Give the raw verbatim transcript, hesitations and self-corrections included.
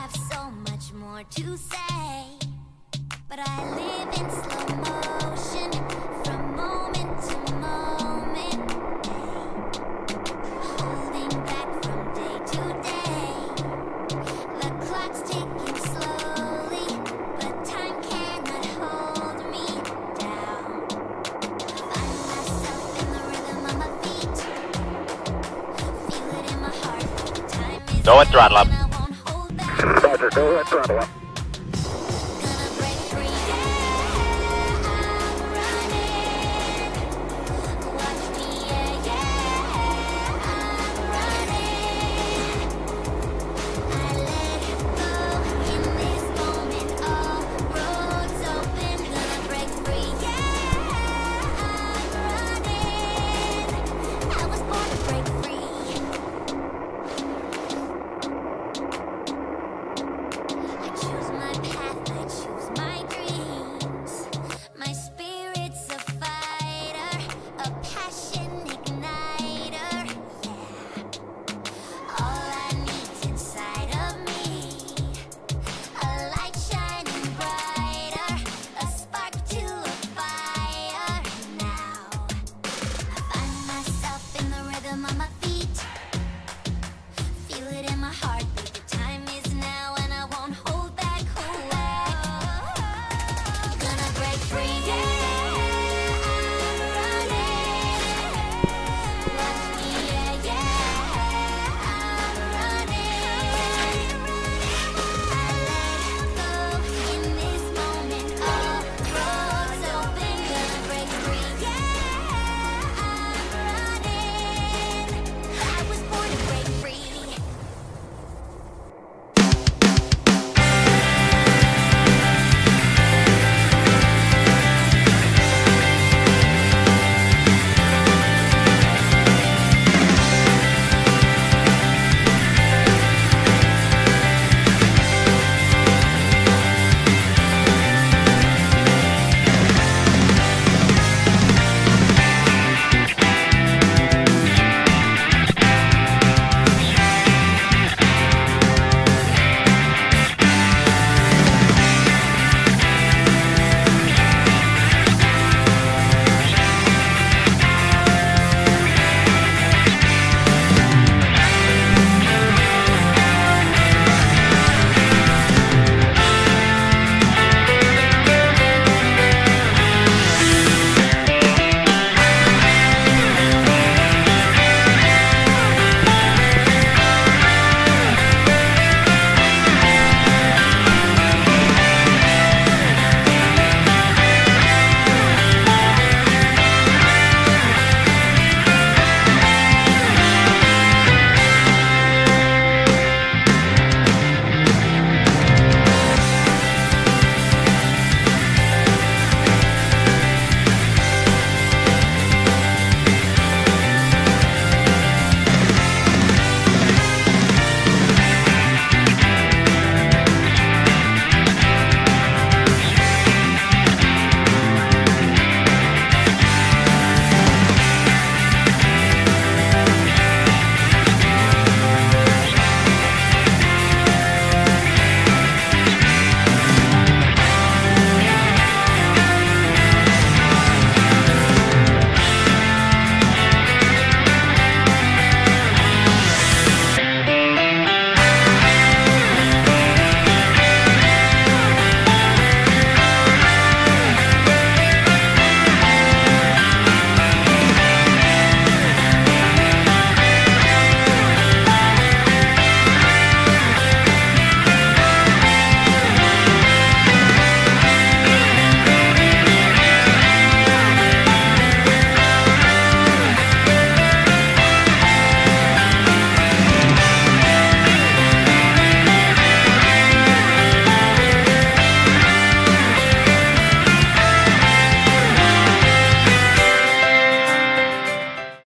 have so much more to say, but I live in slow motion from moment to moment, holding back from day to day. The clock's ticking slowly, but time cannot hold me down. Find myself in the rhythm of my feet, feel it in my heart. Time is Go and throttle up. I won't hold back. Roger, go ahead, throttle up.